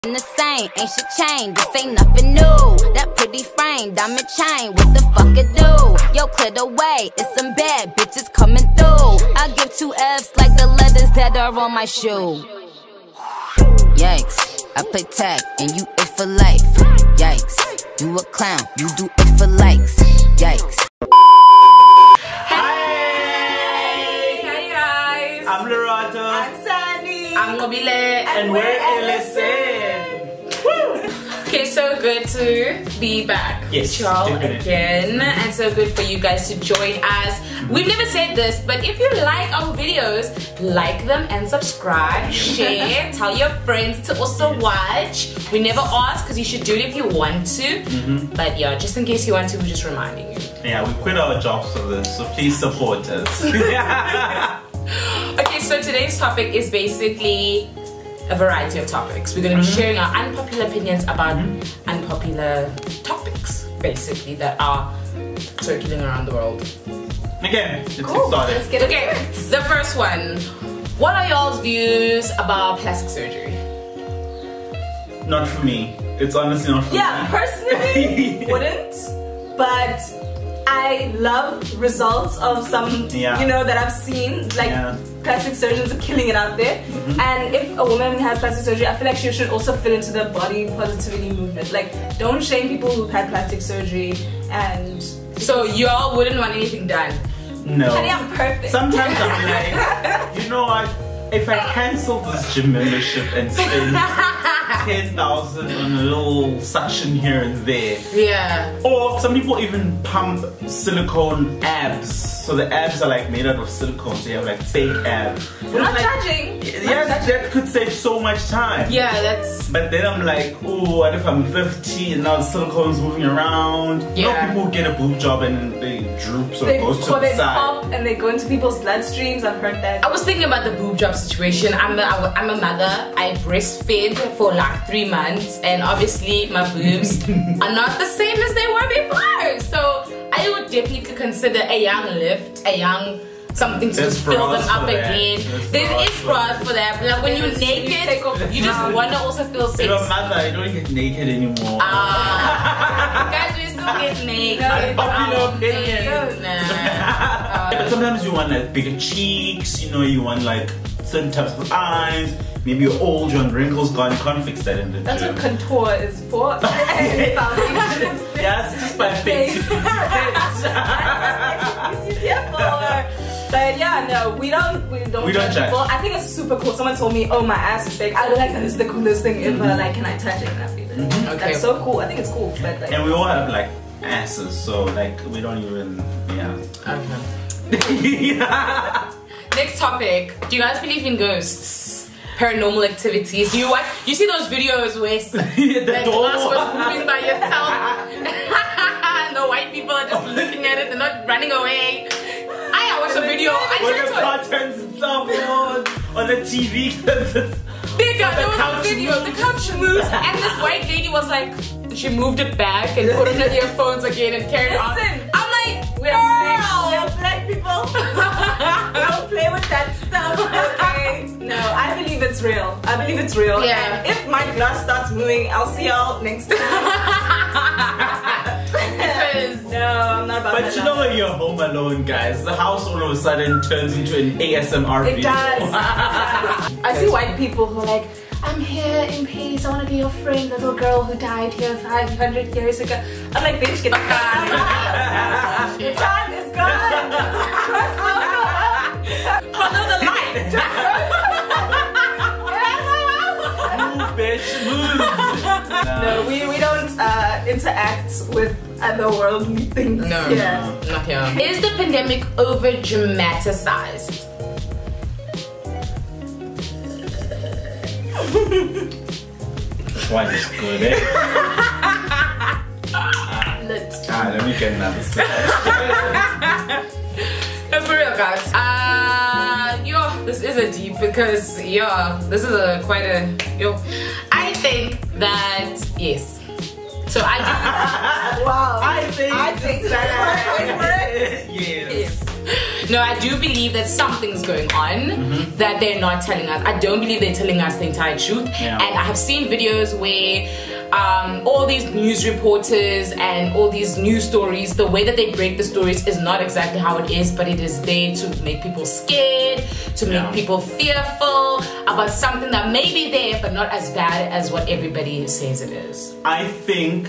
The same, ain't shit changed, this ain't nothing new. That pretty frame, diamond chain, what the fuck it do? Yo, clear the way, it's some bad bitches coming through. I give 2 F's like the letters that are on my shoe. Yikes, I play tag and you it for life. Yikes, you a clown, you do it for likes. Yikes. Hey guys, I'm Lorado. I'm Sandy. I'm Mobile. And we're LSN. Okay, so good to be back Yes, with y'all definitely. again, and so good for you guys to join us. We've never said this, but if you like our videos, like them and subscribe, share, tell your friends to also watch. We never ask because you should do it if you want to, but yeah, just in case you want to, we're just reminding you. Yeah, we quit our jobs for this, so please support us. Okay, so today's topic is basically a variety of topics. We're going to be sharing our unpopular opinions about unpopular topics, basically, that are circulating around the world. Again, let's get Let's started. get okay, the first one. What are y'all's views about plastic surgery? Not for me. It's honestly not for me. Personally, wouldn't, but I love results of some, you know, that I've seen, like plastic surgeons are killing it out there. And if a woman has plastic surgery, I feel like she should also fit into the body positivity movement. Like, don't shame people who've had plastic surgery. And so y'all wouldn't want anything done? No. Honey, I'm perfect. Sometimes I'm like, you know what? If I cancel this gym membership and spend 10,000 on a little suction here and there. Yeah. Or some people even pump silicone abs. So the abs are like made out of silicone, so you have like fake abs. We're not judging. Yeah, that could save so much time. Yeah, that's... But then I'm like, oh, what if I'm 50 and now the silicone's moving around? You know, people get a boob job and they droop, so it goes to the side. Pop and they go into people's bloodstreams. I've heard that. I was thinking about the boob job situation. I'm a mother. I breastfed for like 3 months, and obviously my boobs are not the same as they were before. So I would definitely consider a young lift, a young something to just fill them up again. There is bras for that, but like when you're naked, you just want to also feel safe. You're a mother, you don't get naked anymore. Guys, we still get naked. Unpopular opinion. Nah. But sometimes you want like bigger cheeks, you know, you want like certain types of eyes. Maybe you're old, your wrinkles gone, you can't fix that in the That's gym. what contour is for. Yeah, it's just my face. But yeah, no, we don't judge people. I think it's super cool. Someone told me, oh, my ass is big. I look like that is the coolest thing ever. Like, can I touch it? Can I feel it? Okay. That's so cool. I think it's cool. But like, and we all have like asses, so like we don't even, Next topic. Do you guys believe in ghosts? Paranormal activities? You see those videos where the glass was moving by itself and the white people are just looking at it, they're not running away. I watched a video. When the car turns itself on the TV. There was a video, the couch moves and this white lady was like, she moved it back and put on her earphones again and carried on. I'm like, we're black people. Don't play with that stuff. Okay. No, I believe it's real. I believe it's real. Yeah. And if my glass starts moving, I'll see y'all next time. No, I'm not about that. But you know when you're home alone, guys, the house all of a sudden turns into an ASMR video. It does. I see white people who are like, I'm here in peace, I want to be your friend, little girl who died here 500 years ago. I'm like, bitch, get the car. The time is gone. Follow the light. Move, bitch, move. No, we don't interact with otherworldly things. No, not here. Is the pandemic over dramatized? One is good, eh? Let me get another sip. For real, guys. This is a deep because this is quite a I think that yes. So I wow. I think that yes. No, I do believe that something's going on that they're not telling us. I don't believe they're telling us the entire truth. Yeah. And I have seen videos where all these news reporters and all these news stories, the way that they break the stories is not exactly how it is, but it is there to make people scared, to make people fearful about something that may be there but not as bad as what everybody says it is. I think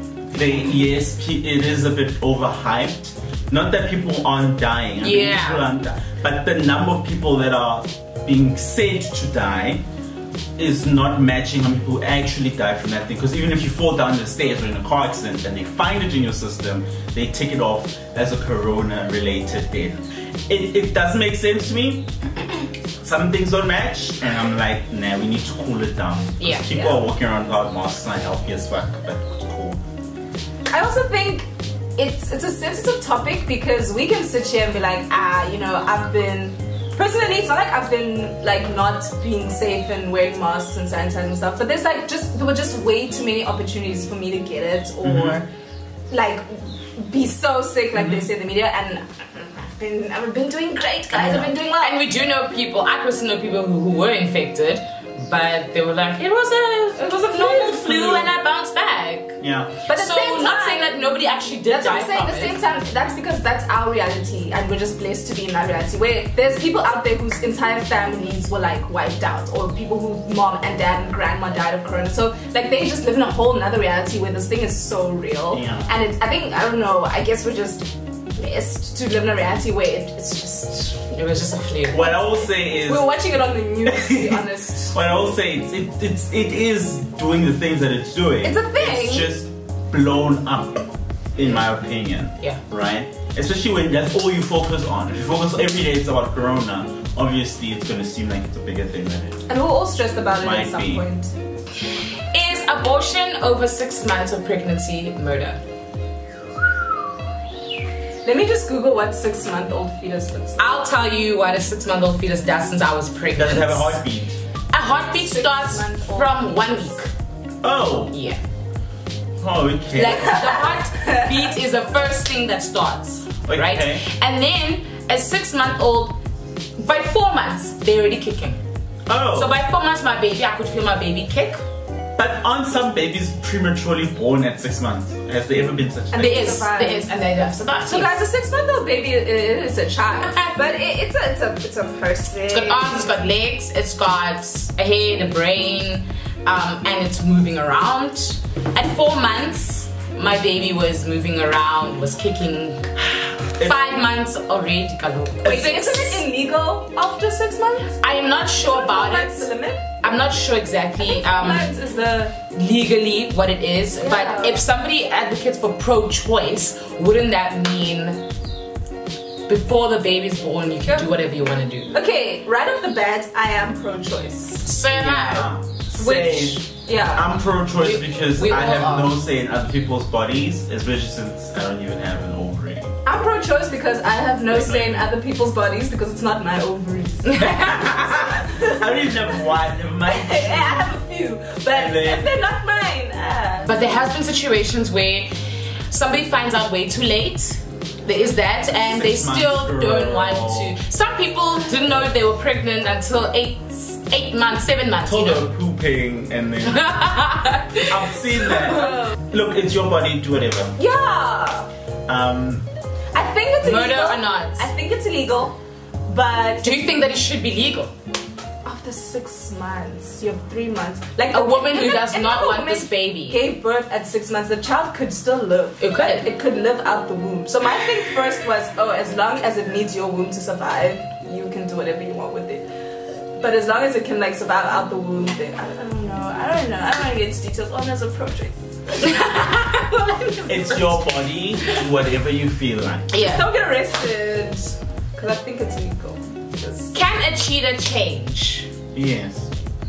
yes, it is a bit overhyped. Not that people aren't dying, I mean, people aren't dying, but the number of people that are being said to die is not matching how many people actually die from that thing. Because even if you fall down the stairs or in a car accident and they find it in your system, they take it off as a corona-related death. It doesn't make sense to me. Some things don't match, and I'm like, nah, we need to cool it down. Yeah, people are walking around without masks, not healthy as fuck, but cool. I also think it's a sensitive topic because we can sit here and be like, you know, personally, it's not like I've been like not being safe and wearing masks and sanitizing and stuff, but there's like there were just way too many opportunities for me to get it or like be so sick like they say in the media, and I've been doing great, guys. I've been doing well. And we do know people, I personally know people who were infected, but they were like, it was a normal flu and I bounced back. Yeah. But at the so same time, not saying that nobody actually did die from at the same time, that's because that's our reality, and we're just blessed to be in that reality. Where there's people out there whose entire families were like wiped out, or people whose mom and dad and grandma died of corona. So like they just live in a whole nother reality where this thing is so real. Yeah. And I don't know. I guess we're just blessed to live in a reality where it was just a flu. What I will say is we're watching it on the news, to be honest. What I will say is it is doing the things that it's doing. It's a thing. It's just blown up, in my opinion. Yeah. Right? Especially when that's all you focus on. If you focus every day it's about corona, obviously it's gonna seem like it's a bigger thing than it. And we're all stressed about it Might at some be. point. Is abortion over 6 months of pregnancy murder? Let me just Google what 6-month-old fetus looks like. I'll tell you what a 6-month-old fetus does since I was pregnant. Does it have a heartbeat? A heartbeat starts from 1 week. Oh. Yeah. Oh, okay. Like the heartbeat is the first thing that starts, Okay. right? And then a 6-month-old, by 4 months, they're already kicking. Oh. So by 4 months, I could feel my baby kick. But aren't some babies prematurely born at 6 months? Has there ever been such a thing? There is, and they have survived. So guys, a 6-month-old baby is a child, but it's a person. It's got arms, it's got legs, it's got a head, a brain, and it's moving around. At 4 months, my baby was moving around, was kicking. 5 months already. Wait, so isn't it illegal after 6 months? I am not sure about it. What's the limit? I'm not sure exactly Is the legally what it is, but if somebody advocates for pro-choice, wouldn't that mean before the baby's born you can do whatever you want to do? Okay, right off the bat, I am pro-choice. So am I. Which, I'm pro-choice because we I all have are. no say in other people's bodies, especially since I don't even have an ovary. I'm pro-choice because I have no say in other people's bodies because it's not my ovaries. I don't even have one, never mind. I have a few, but they're not mine. But there has been situations where somebody finds out way too late. There is that, and they 6 months, still don't girl. want to. Some people didn't know they were pregnant until 8 months, 7 months. Told You know? her pooping and then I've seen that. Look, it's your body, do whatever. Yeah. I think it's illegal. Murder or not? I think it's illegal, but Do you think that it should be legal? after 6 months, you have 3 months. Like A woman who does if not a want woman this baby. gave birth at 6 months, the child could still live. It could. It could live out the womb. So my thing first was, as long as it needs your womb to survive, you can do whatever you want with it. But as long as it can like survive out the womb, then I don't know. I don't want to get into details. Oh, there's a pro-choice. It's your body, do whatever you feel like. Yeah. Don't get arrested, because I think it's illegal. Can a cheetah change? Yes.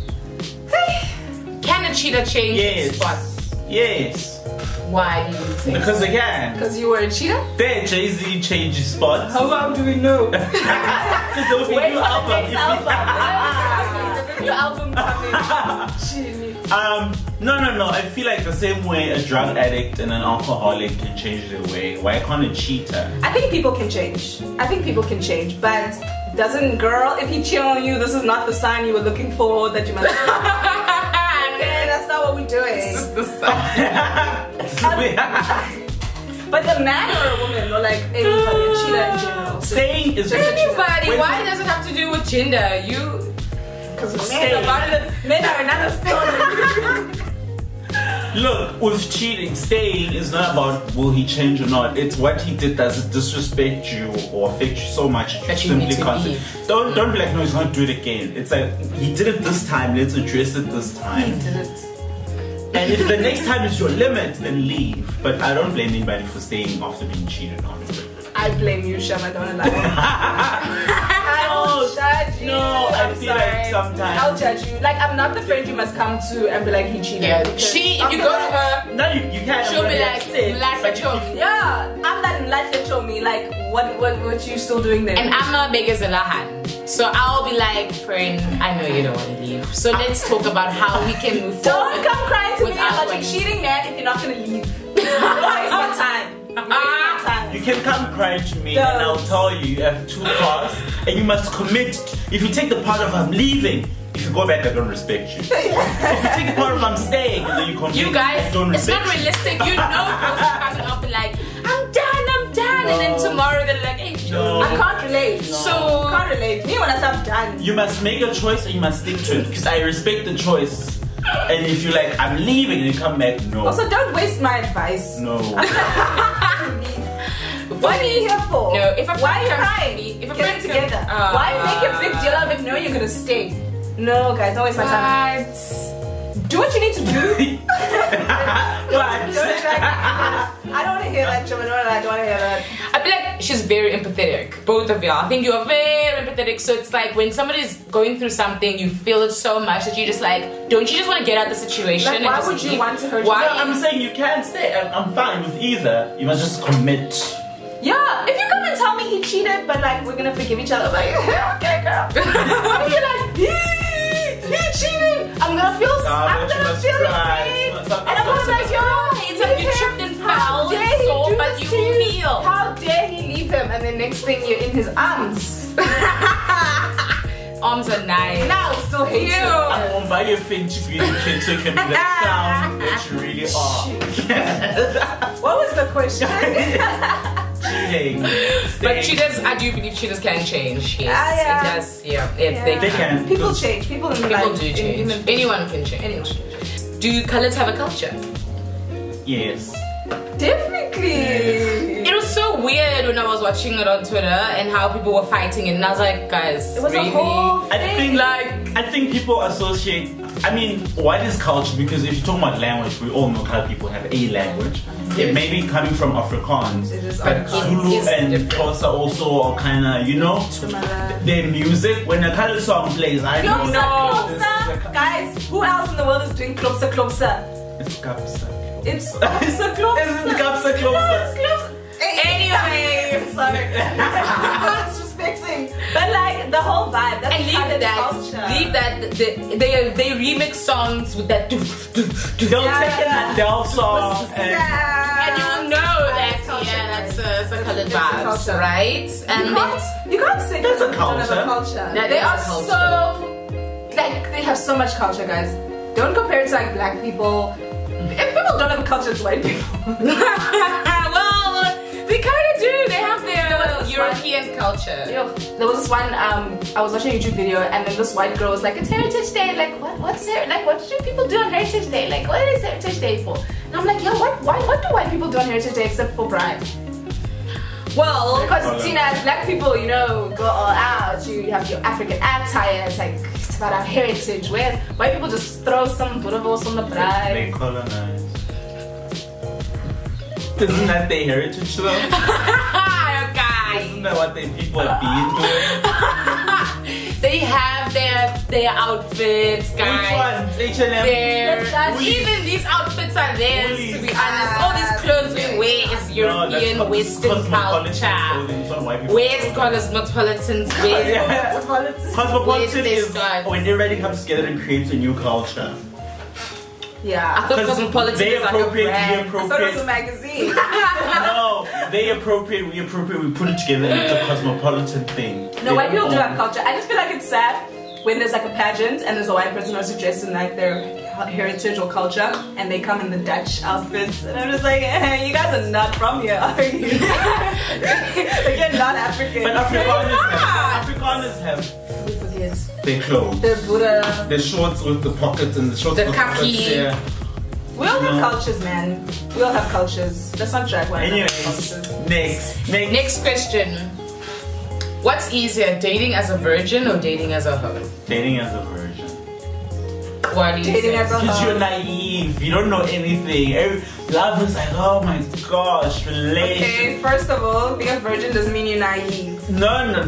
Can a cheetah change its Yes. spots? Yes. Why do you think? Because they can. Because you were a cheetah? There, Jay-Z changes spots. How long do we know? Because there will be Wait new for the album. next album. There's a new album coming. Jimmy. No. I feel like the same way a drug addict and an alcoholic can change their way. Why can't a cheater? I think people can change. But girl, if he cheat on you, this is not the sign you were looking for that you must. Okay, that's not what we're doing. This is the sign. But the man or a woman, or like anybody, a cheater in general. Staying is anybody. Why does it have to do with gender? Because men are another story. Look, with cheating, staying is not about will he change or not. It's what he did. Does it disrespect you or affect you so much that you simply can't? Don't be like, no, he's not do it again. It's like, he did it this time, let's address it this time. He did it. And if the next time is your limit, then leave. But I don't blame anybody for staying after being cheated on. I blame you, Shama, don't lie. I'll judge you. No, I feel like sometimes I'll judge you. Like, I'm not the friend you must come to and be like, he cheated. Yeah, if you go to her, no, you can't. She'll be like, yeah, I'm that me. Like, what you still doing there? And I'm a big as a lahan. So I'll be like, friend, I know you don't want to leave. So let's talk about how we can move forward. Don't come crying to me about your cheating man if you're not gonna leave. Don't waste my time. You can come cry to me and I'll tell you have 2 parts and you must commit. If you take the part of I'm leaving, if you go back I don't respect you. If you take the part of I'm staying and then you commit, you guys, don't respect it's not realistic. You know girls are coming up and like, I'm done, and then tomorrow they're like, hey, I can't relate. So can't relate. Me when I say I'm done. You must make a choice and you must stick to it because I respect the choice. And if you're like, I'm leaving and you come back, no. Also, don't waste my advice. No. What are you here for? No, if a why are you friend crying? if a Get friend it together. Why make a big deal of it knowing you're gonna stay? No, guys, don't waste my time. Do what you need to do. What? I don't want to hear that, Joanna. I don't want to hear that. I feel like she's very empathetic, both of y'all. I think you are very empathetic. So it's like when somebody's going through something, you feel it so much that you just like, don't you just want to get out of the situation? Like, why would you want to hurt yourself? No, I'm saying you can't stay. I'm fine with either. You must just commit. Yeah, if you come and tell me he cheated, but like we're gonna forgive each other, like okay, girl. If you're like he cheated, I'm gonna feel pain, and I'm gonna be like, yo, it's like you tripped and fell, so but you feel. How dare he leave him? And then next thing you're in his arms. Arms are nice. Now I still hate you. I won't buy your thing to be the kid so it can be the sound that you really are. What was the question? Cheating. But cheaters, I do believe cheaters can change. Yes, yeah. It does. Yeah, they can. People change. People do change. Anyone can change. Do colors have a culture? Yes. Definitely. It was so weird when I was watching it on Twitter and how people were fighting, and I was like, guys, it was really? A whole thing. I think people associate. I mean, what is culture? Because if you talk about language, we all know how people have a language. It may be coming from Afrikaans, but Zulu and Xhosa also are kind of, you know, their music. When a color song plays, I know. Klopsa. Guys, who else in the world is doing Klopsa? It's Kapsa. It's Klopsa. Isn't Kapsa Klopsa? Anyway, sorry. Disrespecting. But like the whole vibe, that's and leave that they remix songs with that. They'll take an Adele song and you know that's that's a colored vibes, right? And you can't say that's a culture. They are so like they have so much culture, guys. Don't compare it to like black people. If people don't have a culture, it's white people. Well, they kind of do. They have their European culture. There was this one. I was watching a YouTube video, and then this white girl was like, "It's Heritage Day. Like, what's it? Like, what do people do on Heritage Day? Like, what is Heritage Day for?" And I'm like, "Yo, what do white people do on Heritage Day except for pride?" Well, because Tina, as black people, you know, go all out. You have your African attire. It's like it's about our heritage. Where white people just throw some burros on the pride. They colonize. Isn't that their heritage though? Guys. Isn't that what their people have been doing? They have their outfits, guys. Which ones? H&M? Even these outfits are theirs, to be honest. All these clothes we wear is European, Western culture. Where's cosmopolitans? Cosmopolitan is when everybody comes together and creates a new culture. Yeah. I thought Cosmopolitan they was like a appropriate, brand. we appropriate. I thought it was a magazine. No, they appropriate, we appropriate, we put it together and it's a cosmopolitan thing. No, white people do have culture. I just feel like it's sad when there's like a pageant and there's a white person who's dressed in like their heritage or culture and they come in the Dutch outfits and I'm just like, you guys are not from here, are you? Like, you're not African. But Afrikaners have We forget. their clothes. The Buddha. The shorts with the pockets and the shorts The with khaki. the pockets, yeah. We all have cultures, man. We all have cultures. Let's not drag one another's Anyways, cultures. Next question. What's easier, dating as a virgin or dating as a hoe? Dating as a virgin. Why do you Dating say? as a Because hoe. you're naive, you don't know anything. Love is like, oh my gosh, relation. Okay, first of all, being a virgin doesn't mean you're naive. No. It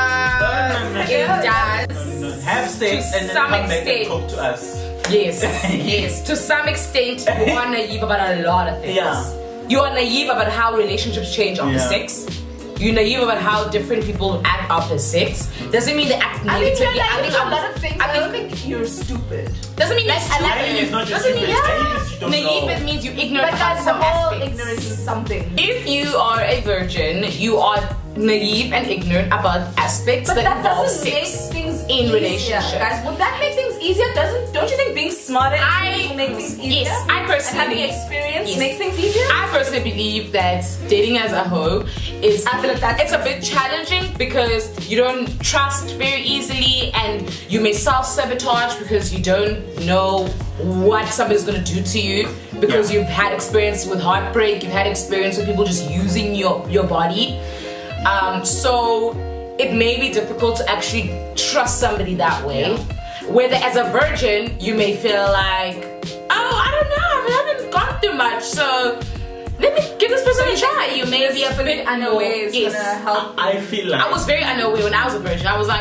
does. No. Have sex To and then some come back and extent. talk to us. Yes, yes. To some extent, you are naive about a lot of things. Yeah. You are naive about how relationships change after Yeah. sex. You're naive about how different people act after sex. Doesn't mean they act negatively. I think a lot of things. I don't think think you're stupid. doesn't mean you're Naive is not stupid. just Doesn't mean stupid, naive is you don't naive know. it means you ignorant But about that's the some whole aspects. ignorance is something. If you are a virgin, you are naive and ignorant about aspects But that involve doesn't make sex things in easier, relationships. guys. Would that make things easier? Don't you think being smarter will make things easier? Yes, I personally and having experience yes. makes things easier. I personally believe that dating as a hoe is I feel like that's it's a bit challenging because you don't trust very easily and you may self-sabotage because you don't know what somebody's gonna do to you because you've had experience with heartbreak, you've had experience with people just using your body. So it may be difficult to actually trust somebody that way. Whether as a virgin, you may feel like, oh, I don't know, I haven't gone through much, so let me give this person a try. You may be a bit unaware is gonna help. I feel like I was very unaware when I was a virgin. I was like,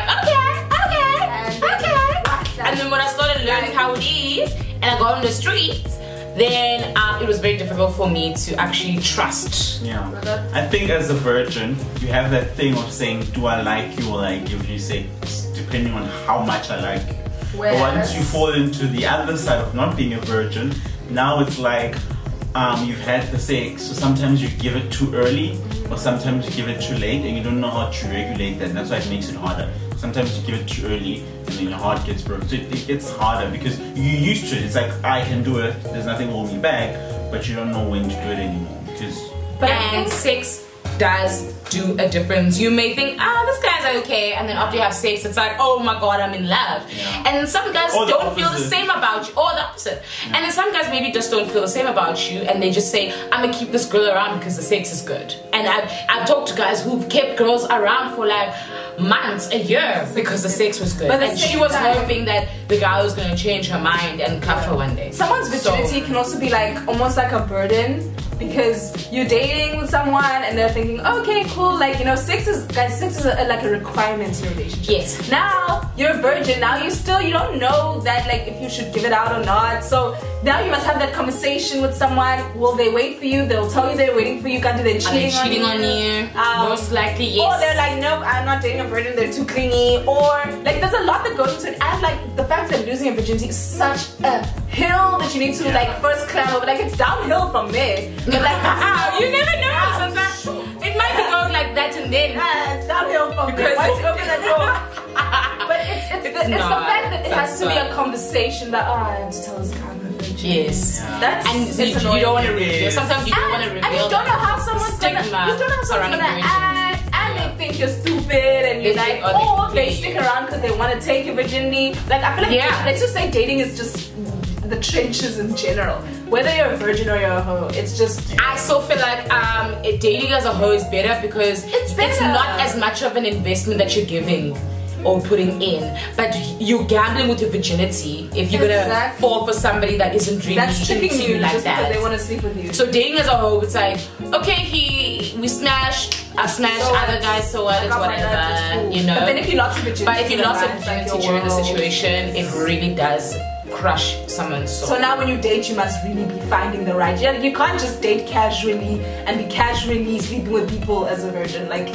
okay. And then when I started learning how it is, and I got on the streets, then it was very difficult for me to actually trust. Yeah. I think as a virgin, you have that thing of saying, do I like you or I give you sex, depending on how much I like you. But once you fall into the other side of not being a virgin, now it's like you've had the sex, so sometimes you give it too early or sometimes you give it too late and you don't know how to regulate that, and that's why it makes it harder. Sometimes you give it too early and then your heart gets broken. So it gets harder because you're used to it. It's like, I can do it, there's nothing holding me back, but you don't know when to do it anymore because... And sex does do a difference. You may think, this guy's okay, and then after you have sex, it's like, oh my god, I'm in love. Yeah. And then some guys Or the don't feel the opposite. same about you, or the opposite. Yeah. And then some guys maybe just don't feel the same about you, and they just say, I'm gonna keep this girl around because the sex is good. And I've talked to guys who've kept girls around for like months, a year, because the sex was good. But at And the she same was time- hoping that the guy was gonna change her mind and cuff her one day. Someone's virginity can also be like almost like a burden because you're dating with someone and they're thinking, okay, cool, like, you know, sex is like a requirement in a relationship. Yes. Now you're a virgin. Now you don't know that like if you should give it out or not. So now you must have that conversation with someone. Will they wait for you? They'll tell you they're waiting for you. Can't do they Are they cheating cheating on you? Most likely, yes. Or they're like, nope, I'm not dating a virgin, they're too clingy. Or, like, there's a lot that goes into it. And, like, the fact that losing a virginity is such a hill that you need to, like, first climb over. Like, it's downhill from there. But, like, you never know. Sometimes it might be going like that and then. it's downhill from there. Because- Once you open that door. But it's the fact that it has to be a conversation that, I have to tell this guy I'm a virgin. Yes. Yeah. That's And it's you annoying. don't want to It reveal. is. Sometimes you don't want to reveal. And you don't know how someone's gonna, stigma you don't know how someone's surrounding gonna virginity. act, and they think you're stupid, and you're They like, think, oh, they oh, can they play stick you. around because they want to take your virginity. Like, I feel like, Yeah. let's just say dating is just the trenches in general. Whether you're a virgin or you're a hoe, it's just. I still feel like dating as a hoe is better because It's better. not as much of an investment that you're giving or putting in, but you're gambling with your virginity if you're gonna Exactly. fall for somebody that isn't really That's tricking into you like just because that. they want to sleep with you. So dating as a hoe, it's like, okay, we smash, I smash So other what? guys, so what, I it's got my life, it's whatever, cool. you know. But then if you lost your virginity, But if you lost your then it's like virginity your during the world. situation, it really does crush someone's soul. So now when you date, you must really be finding the right. You can't just date casually and be casually sleeping with people as a virgin. Like,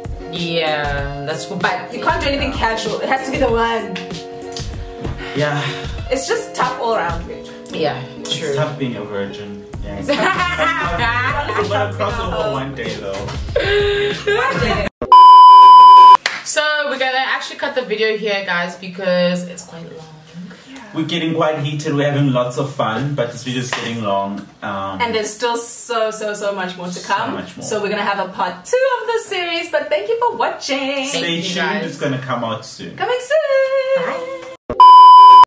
yeah, that's cool. But you can't do anything casual. It has to be the one. Yeah. It's just tough all around. Yeah, true. It's tough being a virgin. Yeah, it's tough. I'm gonna cross over one day though. So we're gonna actually cut the video here, guys, because it's quite long. We're getting quite heated. We're having lots of fun, but this video's getting long. And there's still so much more to come. So much more. So we're gonna have a part 2 of the series. But thank you for watching. Stay tuned. It's gonna come out soon. Coming soon. Bye.